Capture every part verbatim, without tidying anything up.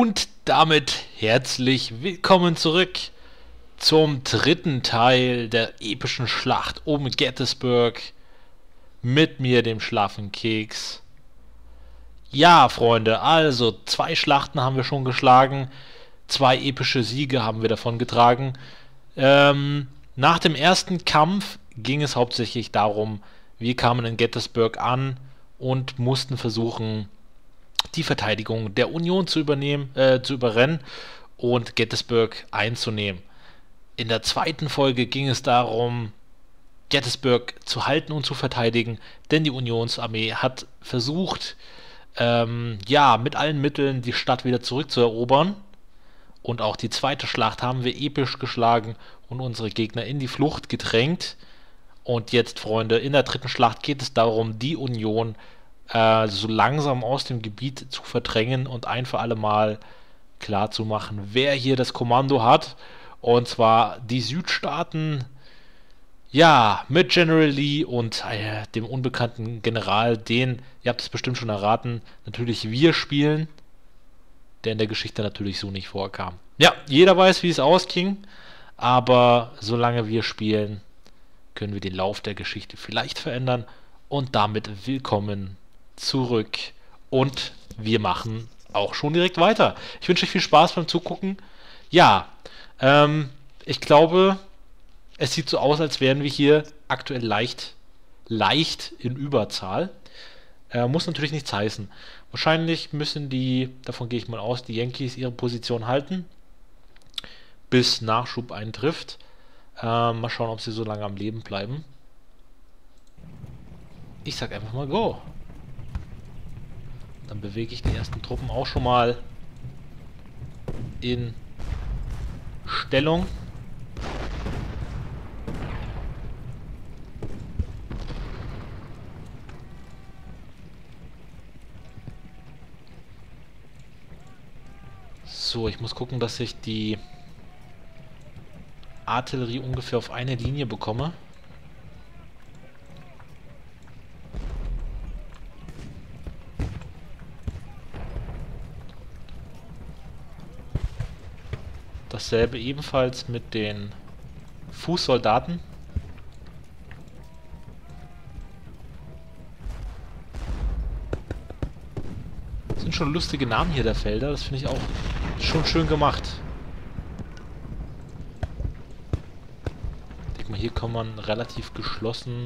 Und damit herzlich willkommen zurück zum dritten Teil der epischen Schlacht um Gettysburg mit mir, dem Schlafenkeks. Ja, Freunde, also zwei Schlachten haben wir schon geschlagen, zwei epische Siege haben wir davon getragen. Ähm, nach dem ersten Kampf ging es hauptsächlich darum, wir kamen in Gettysburg an und mussten versuchen, die Verteidigung der Union zu übernehmen, äh, zu überrennen und Gettysburg einzunehmen. In der zweiten Folge ging es darum, Gettysburg zu halten und zu verteidigen, denn die Unionsarmee hat versucht, ähm, ja, mit allen Mitteln die Stadt wieder zurückzuerobern. Und auch die zweite Schlacht haben wir episch geschlagen und unsere Gegner in die Flucht gedrängt. Und jetzt, Freunde, in der dritten Schlacht geht es darum, die Union äh, so langsam aus dem Gebiet zu verdrängen und ein für alle Mal klar zu machen, wer hier das Kommando hat. Und zwar die Südstaaten, ja, mit General Lee und äh, dem unbekannten General, den, ihr habt es bestimmt schon erraten, natürlich wir spielen, der in der Geschichte natürlich so nicht vorkam. Ja, jeder weiß, wie es ausging, aber solange wir spielen, können wir den Lauf der Geschichte vielleicht verändern. Und damit willkommen zurück. Und wir machen auch schon direkt weiter. Ich wünsche euch viel Spaß beim Zugucken. Ja, ähm, ich glaube, es sieht so aus, als wären wir hier aktuell leicht, leicht in Überzahl. Äh, muss natürlich nichts heißen. Wahrscheinlich müssen die, davon gehe ich mal aus, die Yankees ihre Position halten, bis Nachschub eintrifft. Äh, mal schauen, ob sie so lange am Leben bleiben. Ich sag einfach mal Go. Dann bewege ich die ersten Truppen auch schon mal in Stellung. So, ich muss gucken, dass ich die Artillerie ungefähr auf eine Linie bekomme. Dasselbe ebenfalls mit den Fußsoldaten. Das sind schon lustige Namen hier der Felder, das finde ich auch schon schön gemacht. Ich denke mal, hier kann man relativ geschlossen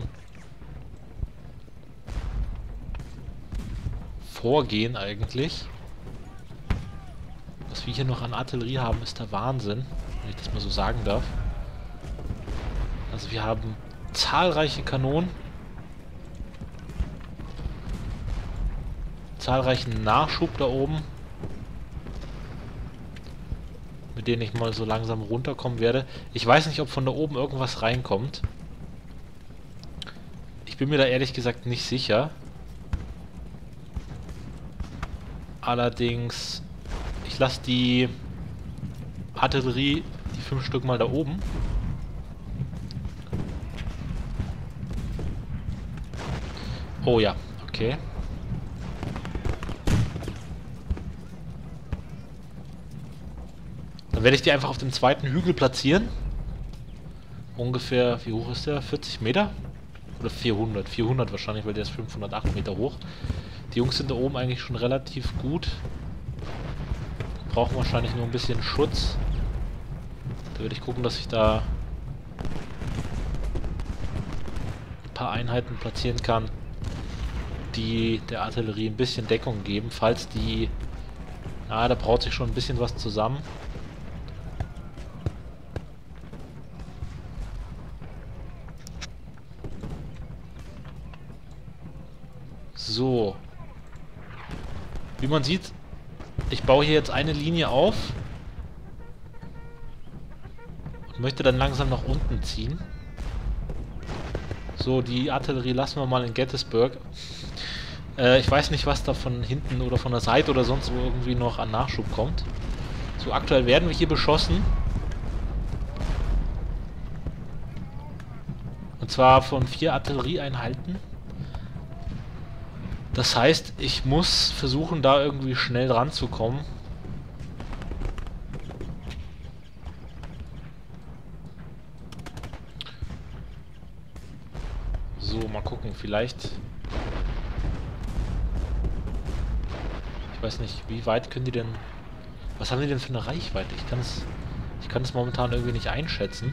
vorgehen eigentlich. Was wir hier noch an Artillerie haben, ist der Wahnsinn, wenn ich das mal so sagen darf. Also wir haben zahlreiche Kanonen, zahlreichen Nachschub da oben, mit denen ich mal so langsam runterkommen werde. Ich weiß nicht, ob von da oben irgendwas reinkommt. Ich bin mir da ehrlich gesagt nicht sicher. Allerdings, ich lasse die Artillerie, die fünf Stück mal da oben. Oh ja, okay. Dann werde ich die einfach auf dem zweiten Hügel platzieren. Ungefähr, wie hoch ist der? vierzig Meter? Oder vierhundert? vierhundert wahrscheinlich, weil der ist fünfhundertacht Meter hoch. Die Jungs sind da oben eigentlich schon relativ gut. Brauchen wahrscheinlich nur ein bisschen Schutz. Da würde ich gucken, dass ich da ein paar Einheiten platzieren kann, die der Artillerie ein bisschen Deckung geben, falls die... Na, da braut sich schon ein bisschen was zusammen. So. Wie man sieht, ich baue hier jetzt eine Linie auf und möchte dann langsam nach unten ziehen. So, die Artillerie lassen wir mal in Gettysburg. Äh, ich weiß nicht, was da von hinten oder von der Seite oder sonst wo irgendwie noch an Nachschub kommt. So, aktuell werden wir hier beschossen. Und zwar von vier Artillerieeinheiten. Das heißt, ich muss versuchen, da irgendwie schnell ranzukommen. So, mal gucken, vielleicht... Ich weiß nicht, wie weit können die denn... Was haben die denn für eine Reichweite? Ich kann es... Ich kann es momentan irgendwie nicht einschätzen.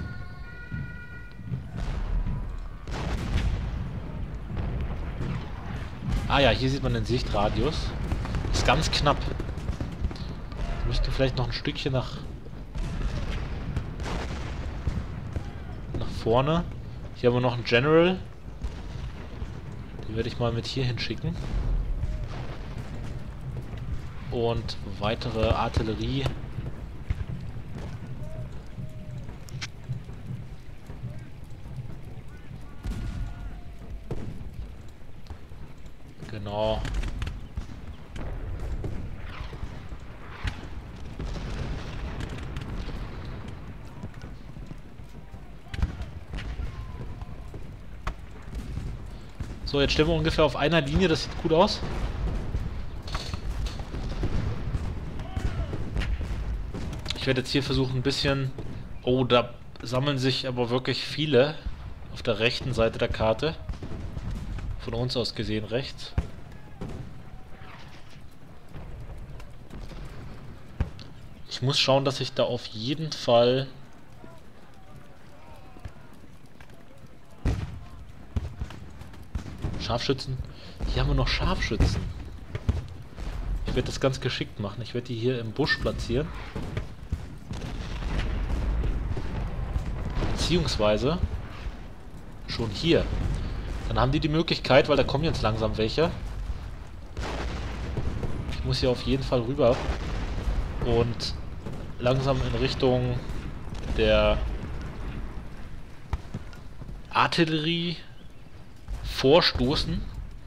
Ah ja, hier sieht man den Sichtradius. Ist ganz knapp. Wir müssten vielleicht noch ein Stückchen nach... nach vorne. Hier haben wir noch einen General. Den werde ich mal mit hier hinschicken. Und weitere Artillerie. Genau. So, jetzt stehen wir ungefähr auf einer Linie, das sieht gut aus. Ich werde jetzt hier versuchen ein bisschen... Oh, da sammeln sich aber wirklich viele auf der rechten Seite der Karte. Von uns aus gesehen rechts. Ich muss schauen, dass ich da auf jeden Fall... Scharfschützen. Hier haben wir noch Scharfschützen. Ich werde das ganz geschickt machen. Ich werde die hier im Busch platzieren. Beziehungsweise schon hier. Dann haben die die Möglichkeit, weil da kommen jetzt langsam welche. Ich muss hier auf jeden Fall rüber und langsam in Richtung der Artillerie vorstoßen.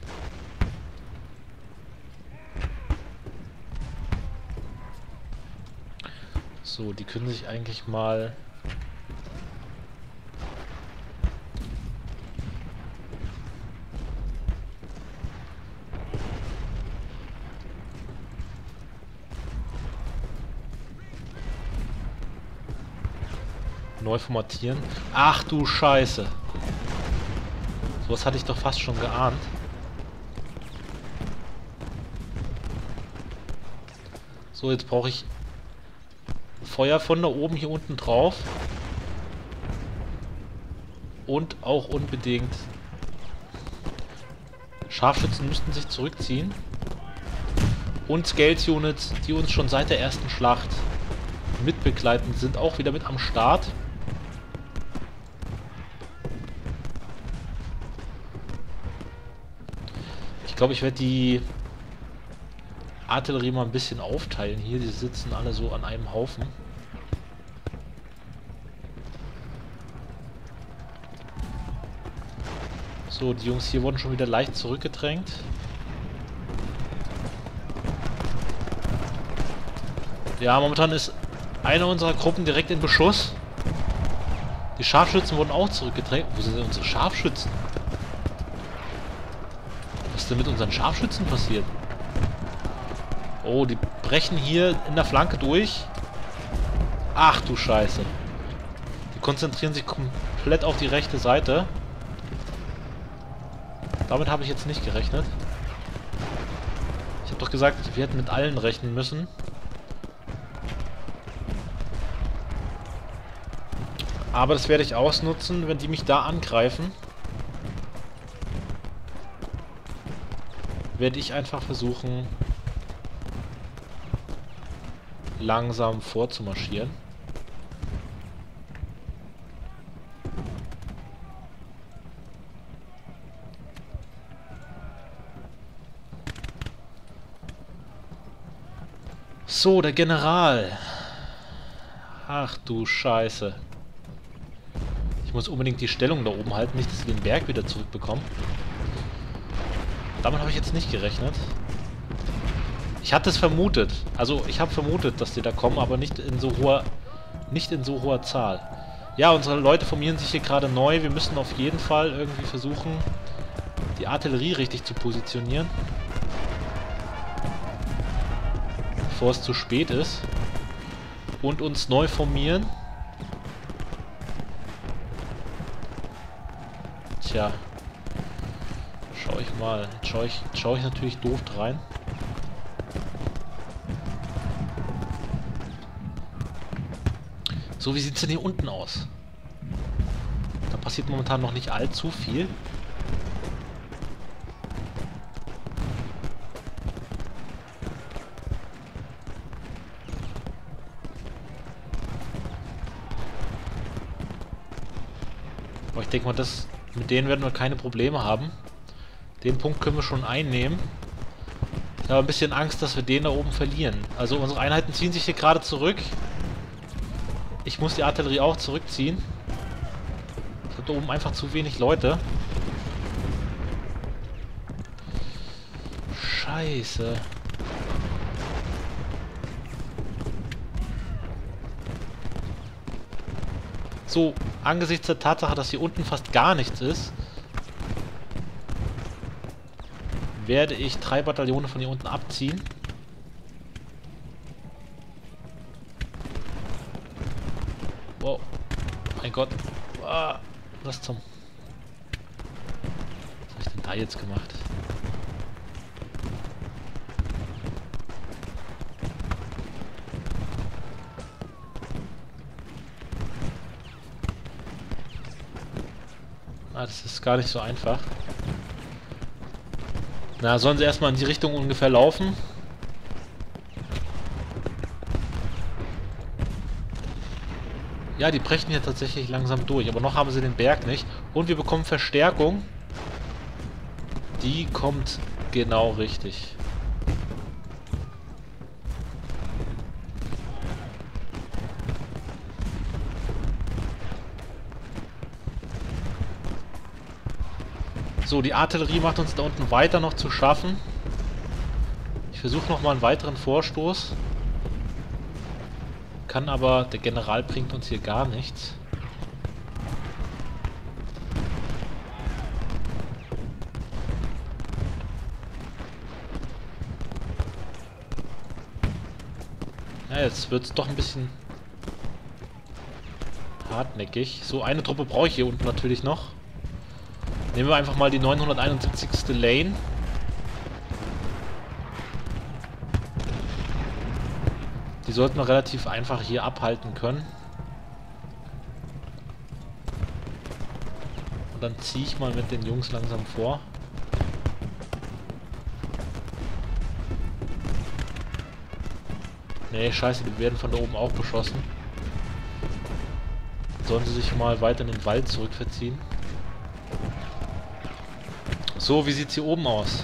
So, die können sich eigentlich mal... neu formatieren. Ach du Scheiße. Sowas hatte ich doch fast schon geahnt. So, jetzt brauche ich Feuer von da oben hier unten drauf. Und auch unbedingt Scharfschützen müssten sich zurückziehen. Und Scales Units, die uns schon seit der ersten Schlacht mitbegleiten, sind auch wieder mit am Start. Ich glaube, ich werde die Artillerie mal ein bisschen aufteilen hier. Die sitzen alle so an einem Haufen. So, die Jungs hier wurden schon wieder leicht zurückgedrängt. Ja, momentan ist eine unserer Gruppen direkt in Beschuss. Die Scharfschützen wurden auch zurückgedrängt. Wo sind denn unsere Scharfschützen? Was ist denn mit unseren Scharfschützen passiert? Oh, die brechen hier in der Flanke durch. Ach du Scheiße. Die konzentrieren sich komplett auf die rechte Seite. Damit habe ich jetzt nicht gerechnet. Ich habe doch gesagt, wir hätten mit allen rechnen müssen. Aber das werde ich ausnutzen, wenn die mich da angreifen. Werde ich einfach versuchen, langsam vorzumarschieren. So, der General. Ach du Scheiße. Ich muss unbedingt die Stellung da oben halten, nicht, dass wir den Berg wieder zurückbekommen. Damit habe ich jetzt nicht gerechnet. Ich hatte es vermutet. Also, ich habe vermutet, dass die da kommen, aber nicht in so hoher, nicht in so hoher Zahl. Ja, unsere Leute formieren sich hier gerade neu. Wir müssen auf jeden Fall irgendwie versuchen, die Artillerie richtig zu positionieren. Bevor es zu spät ist. Und uns neu formieren. Tja. schau ich mal. Jetzt schaue ich, schau ich natürlich doof rein. So, wie sieht es denn hier unten aus? Da passiert momentan noch nicht allzu viel. Aber ich denke mal, das, mit denen werden wir keine Probleme haben. Den Punkt können wir schon einnehmen. Ich habe ein bisschen Angst, dass wir den da oben verlieren. Also unsere Einheiten ziehen sich hier gerade zurück. Ich muss die Artillerie auch zurückziehen. Ich habe da oben einfach zu wenig Leute. Scheiße. So, angesichts der Tatsache, dass hier unten fast gar nichts ist, werde ich drei Bataillone von hier unten abziehen. Wow. Mein Gott. Ah, was zum... Was habe ich denn da jetzt gemacht? Ah, das ist gar nicht so einfach. Na, sollen sie erstmal in die Richtung ungefähr laufen? Ja, die brechen hier tatsächlich langsam durch, aber noch haben sie den Berg nicht. Und wir bekommen Verstärkung. Die kommt genau richtig. So, die Artillerie macht uns da unten weiter noch zu schaffen. Ich versuche nochmal einen weiteren Vorstoß. Kann aber, der General bringt uns hier gar nichts. Ja, jetzt wird es doch ein bisschen hartnäckig. So, eine Truppe brauche ich hier unten natürlich noch. Nehmen wir einfach mal die neunhunderteinundsiebzigste Lane. Die sollten wir relativ einfach hier abhalten können. Und dann ziehe ich mal mit den Jungs langsam vor. Nee, scheiße, die werden von da oben auch beschossen. Sollen sie sich mal weiter in den Wald zurückverziehen. So, wie sieht es hier oben aus?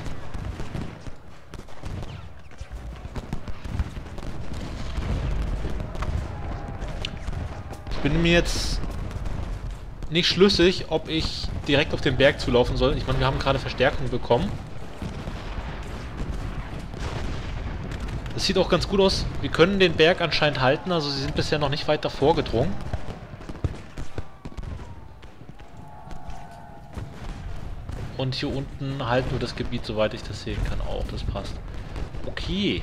Ich bin mir jetzt nicht schlüssig, ob ich direkt auf den Berg zulaufen soll. Ich meine, wir haben gerade Verstärkung bekommen. Das sieht auch ganz gut aus. Wir können den Berg anscheinend halten, also sie sind bisher noch nicht weiter vorgedrungen. Und hier unten halten wir das Gebiet, soweit ich das sehen kann, auch. Das passt. Okay.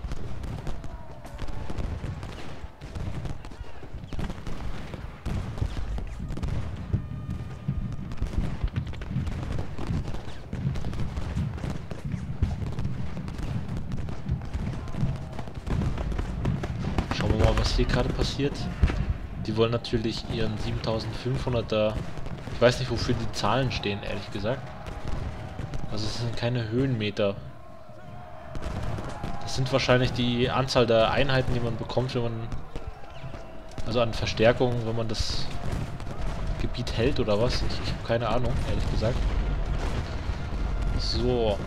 Schauen wir mal, was hier gerade passiert. Die wollen natürlich ihren siebentausendfünfhunderter... Ich weiß nicht, wofür die Zahlen stehen, ehrlich gesagt. Also es sind keine Höhenmeter. Das sind wahrscheinlich die Anzahl der Einheiten, die man bekommt, wenn man... Also an Verstärkung, wenn man das Gebiet hält oder was. Ich, ich habe keine Ahnung, ehrlich gesagt. So.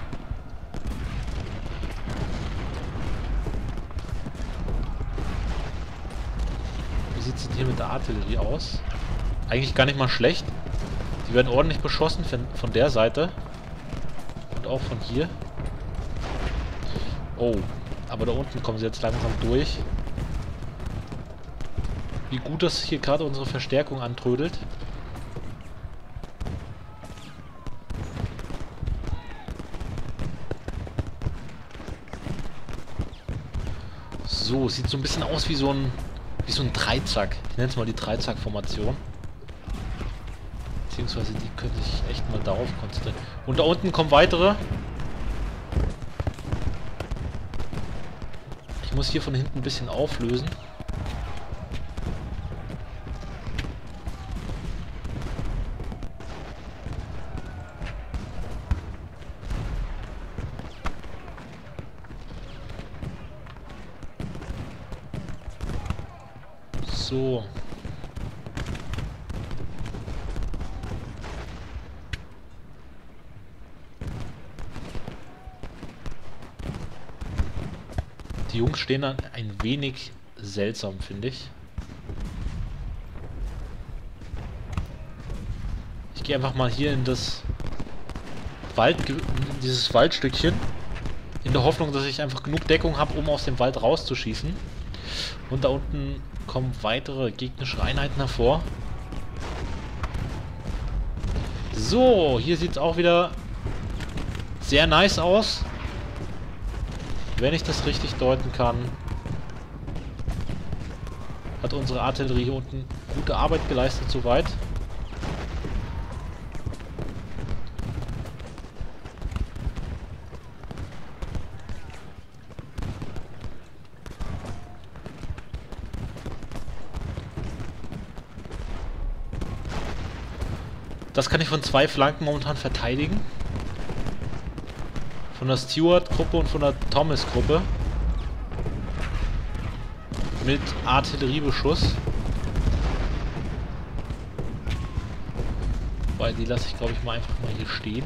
Wie sieht es denn hier mit der Artillerie aus? Eigentlich gar nicht mal schlecht. Die werden ordentlich beschossen von, von der Seite. Und auch von hier. Oh, aber da unten kommen sie jetzt langsam durch. Wie gut das hier gerade unsere Verstärkung antrödelt. So, sieht so ein bisschen aus wie so ein, wie so ein Dreizack. Ich nenne es mal die Dreizack-Formation. Beziehungsweise die können sich echt mal darauf konzentrieren. Und da unten kommen weitere. Ich muss hier von hinten ein bisschen auflösen. So. Die Jungs stehen dann ein wenig seltsam, finde ich. Ich gehe einfach mal hier in das Wald, in dieses Waldstückchen, in der Hoffnung, dass ich einfach genug Deckung habe, um aus dem Wald rauszuschießen. Und da unten kommen weitere gegnerische Einheiten hervor. So, hier sieht es auch wieder sehr nice aus. Wenn ich das richtig deuten kann, hat unsere Artillerie hier unten gute Arbeit geleistet soweit. Das kann ich von zwei Flanken momentan verteidigen. Von der Stewart-Gruppe und von der Thomas-Gruppe. Mit Artilleriebeschuss. Weil die lasse ich, glaube ich, mal einfach mal hier stehen.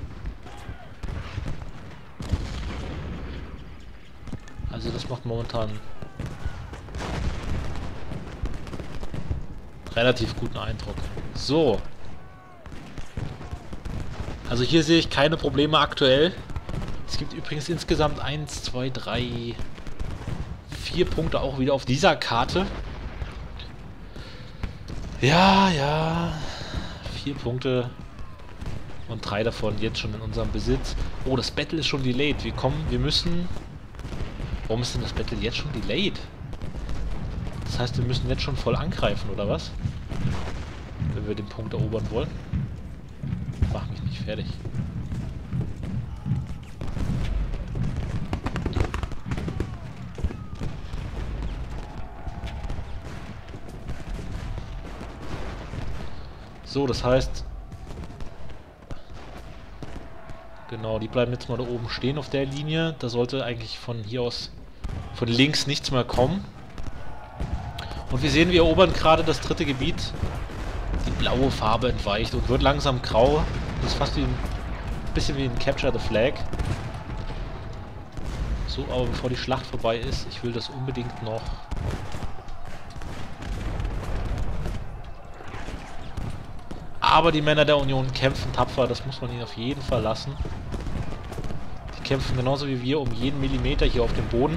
Also das macht momentan relativ guten Eindruck. So. Also hier sehe ich keine Probleme aktuell. Es gibt übrigens insgesamt eins, zwei, drei, vier Punkte auch wieder auf dieser Karte. Ja, ja. Vier Punkte und drei davon jetzt schon in unserem Besitz. Oh, das Battle ist schon delayed. Wir kommen, wir müssen... Warum ist denn das Battle jetzt schon delayed? Das heißt, wir müssen jetzt schon voll angreifen, oder was? Wenn wir den Punkt erobern wollen. Mach mich nicht fertig. So, das heißt... Genau, die bleiben jetzt mal da oben stehen auf der Linie. Da sollte eigentlich von hier aus, von links nichts mehr kommen. Und wir sehen, wir erobern gerade das dritte Gebiet. Die blaue Farbe entweicht und wird langsam grau. Das ist fast wie ein bisschen wie ein Capture the Flag. So, aber bevor die Schlacht vorbei ist, ich will das unbedingt noch... Aber die Männer der Union kämpfen tapfer, das muss man ihnen auf jeden Fall lassen. Die kämpfen genauso wie wir um jeden Millimeter hier auf dem Boden.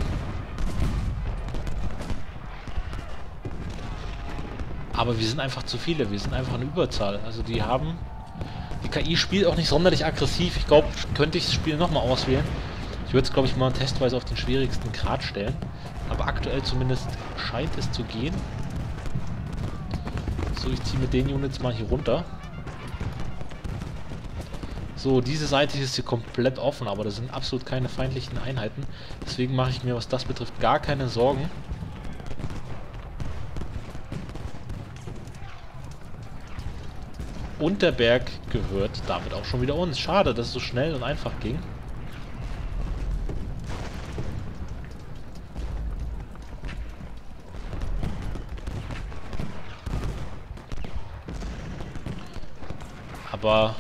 Aber wir sind einfach zu viele, wir sind einfach in Überzahl. Also die haben... Die K I spielt auch nicht sonderlich aggressiv. Ich glaube, könnte ich das Spiel nochmal auswählen. Ich würde es, glaube ich, mal testweise auf den schwierigsten Grad stellen. Aber aktuell zumindest scheint es zu gehen. So, ich ziehe mit den Units mal hier runter. So, diese Seite ist hier komplett offen, aber das sind absolut keine feindlichen Einheiten. Deswegen mache ich mir, was das betrifft, gar keine Sorgen. Und der Berg gehört damit auch schon wieder uns. Schade, dass es so schnell und einfach ging. Aber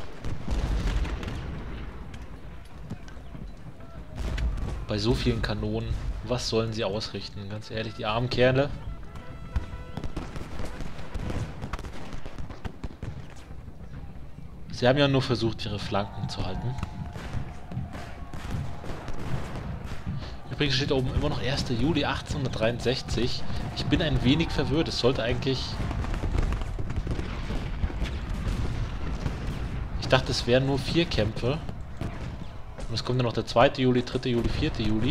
bei so vielen Kanonen, was sollen sie ausrichten? Ganz ehrlich, die armen Kerle. Sie haben ja nur versucht, ihre Flanken zu halten. Übrigens steht da oben immer noch erster Juli achtzehnhundertdreiundsechzig. Ich bin ein wenig verwirrt. Es sollte eigentlich... Ich dachte, es wären nur vier Kämpfe. Und es kommt dann noch der zweite Juli, dritte Juli, vierte Juli.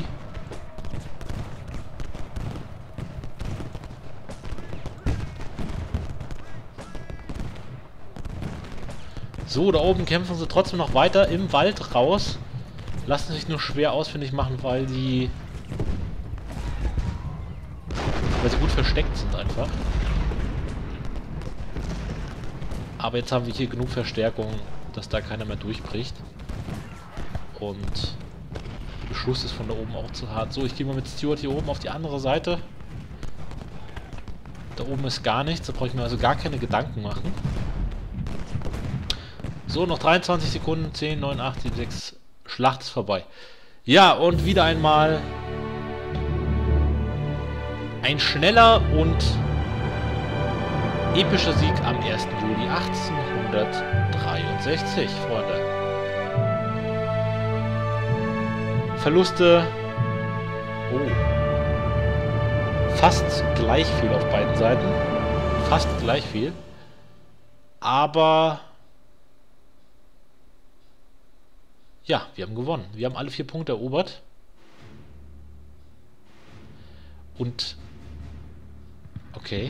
So, da oben kämpfen sie trotzdem noch weiter im Wald raus. Lassen sich nur schwer ausfindig machen, weil die... weil sie gut versteckt sind einfach. Aber jetzt haben wir hier genug Verstärkung, dass da keiner mehr durchbricht. Und der Beschuss ist von da oben auch zu hart. So, ich gehe mal mit Stuart hier oben auf die andere Seite. Da oben ist gar nichts, da brauche ich mir also gar keine Gedanken machen. So, noch dreiundzwanzig Sekunden, zehn, neun, acht, sieben, sechs, Schlacht ist vorbei. Ja, und wieder einmal ein schneller und epischer Sieg am ersten Juli achtzehnhundertdreiundsechzig, Freunde. Verluste... Oh. Fast gleich viel auf beiden Seiten. Fast gleich viel. Aber... ja, wir haben gewonnen. Wir haben alle vier Punkte erobert. Und... okay.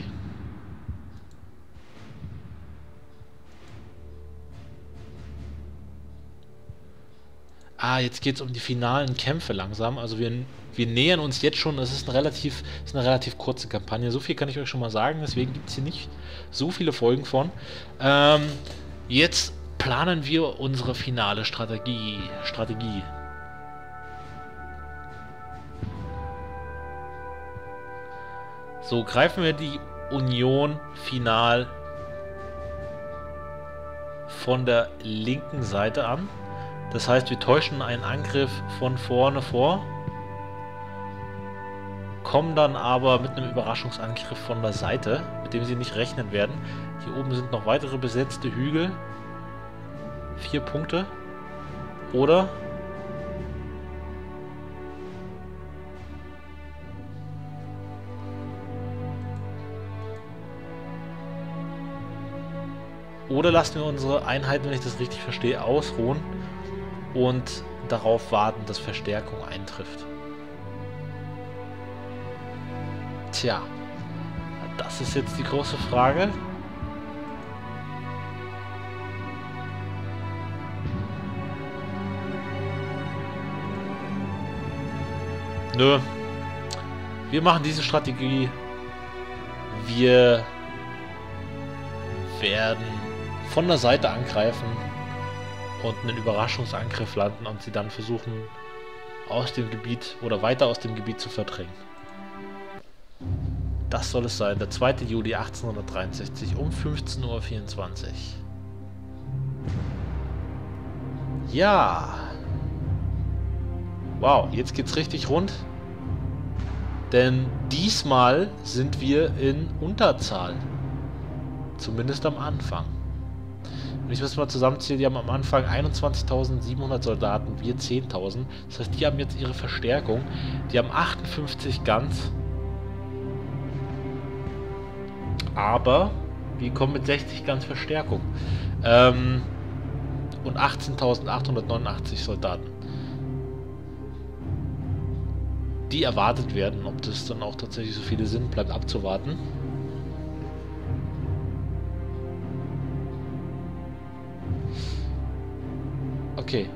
Ah, jetzt geht es um die finalen Kämpfe langsam. Also wir, wir nähern uns jetzt schon. Es ist eine relativ, ist eine relativ kurze Kampagne. So viel kann ich euch schon mal sagen. Deswegen gibt es hier nicht so viele Folgen von. Ähm, jetzt planen wir unsere finale Strategie. Strategie. So, greifen wir die Union final von der linken Seite an. Das heißt, wir täuschen einen Angriff von vorne vor, kommen dann aber mit einem Überraschungsangriff von der Seite, mit dem sie nicht rechnen werden. Hier oben sind noch weitere besetzte Hügel. Vier Punkte. Oder... Oder lassen wir unsere Einheiten, wenn ich das richtig verstehe, ausruhen und darauf warten, dass Verstärkung eintrifft. Tja, das ist jetzt die große Frage. Nö. Wir machen diese Strategie. Wir werden von der Seite angreifen und einen Überraschungsangriff landen und sie dann versuchen, aus dem Gebiet oder weiter aus dem Gebiet zu verdrängen. Das soll es sein, der zweite Juli achtzehnhundertdreiundsechzig um fünfzehn Uhr vierundzwanzig. Ja. Wow, jetzt geht's richtig rund. Denn diesmal sind wir in Unterzahl. Zumindest am Anfang. Wenn ich das mal zusammenzähle, die haben am Anfang einundzwanzigtausendsiebenhundert Soldaten, wir zehntausend. Das heißt, die haben jetzt ihre Verstärkung. Die haben achtundfünfzig Guns. Aber wir kommen mit sechzig Guns Verstärkung. Ähm, und achtzehntausendachthundertneunundachtzig Soldaten. Die erwartet werden. Ob das dann auch tatsächlich so viele sind, bleibt abzuwarten. Okay.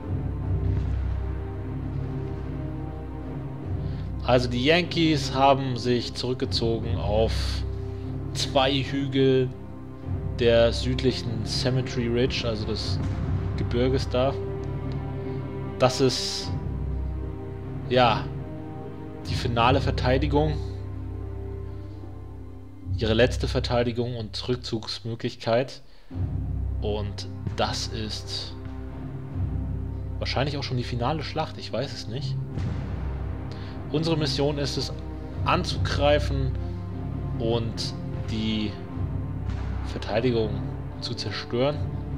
Also die Yankees haben sich zurückgezogen auf zwei Hügel der südlichen Cemetery Ridge, also des Gebirges da. Das ist ja die finale Verteidigung, ihre letzte Verteidigung und Rückzugsmöglichkeit. Und das ist wahrscheinlich auch schon die finale Schlacht, ich weiß es nicht. Unsere Mission ist es, anzugreifen und die Verteidigung zu zerstören.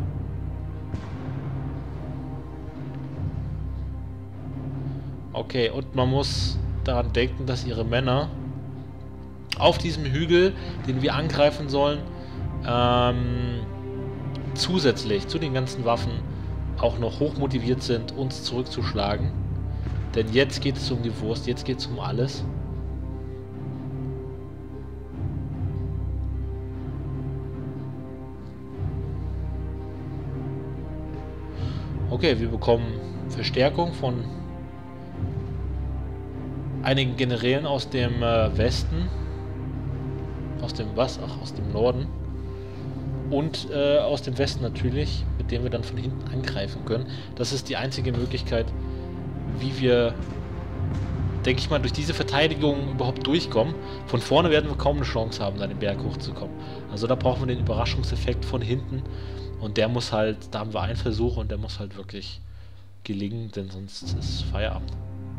Okay, und man muss daran denken, dass ihre Männer auf diesem Hügel, den wir angreifen sollen, ähm, zusätzlich zu den ganzen Waffen auch noch hoch motiviert sind, uns zurückzuschlagen. Denn jetzt geht es um die Wurst, jetzt geht es um alles. Okay, wir bekommen Verstärkung von einigen Generälen aus dem äh, Westen. Aus dem was? Ach, aus dem Norden. Und äh, aus dem Westen natürlich, mit dem wir dann von hinten angreifen können. Das ist die einzige Möglichkeit, wie wir, denke ich mal, durch diese Verteidigung überhaupt durchkommen. Von vorne werden wir kaum eine Chance haben, da den Berg hochzukommen. Also da brauchen wir den Überraschungseffekt von hinten. Und der muss halt, da haben wir einen Versuch und der muss halt wirklich gelingen, denn sonst ist Feierabend.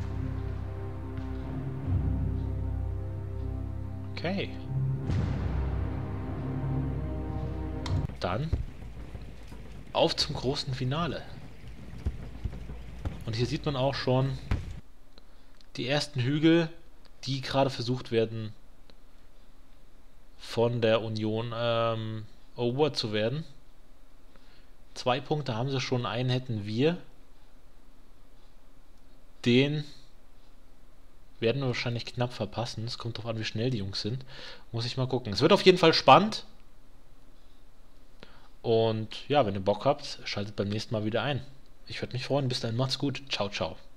Okay. Dann auf zum großen Finale. Und hier sieht man auch schon die ersten Hügel, die gerade versucht werden von der Union ähm, erobert zu werden. Zwei Punkte haben sie schon, einen hätten wir. Den werden wir wahrscheinlich knapp verpassen. Es kommt darauf an, wie schnell die Jungs sind. Muss ich mal gucken. Es wird auf jeden Fall spannend. Und ja, wenn ihr Bock habt, schaltet beim nächsten Mal wieder ein. Ich würde mich freuen. Bis dahin, macht's gut. Ciao, ciao.